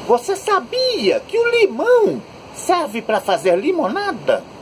Você sabia que o limão serve para fazer limonada?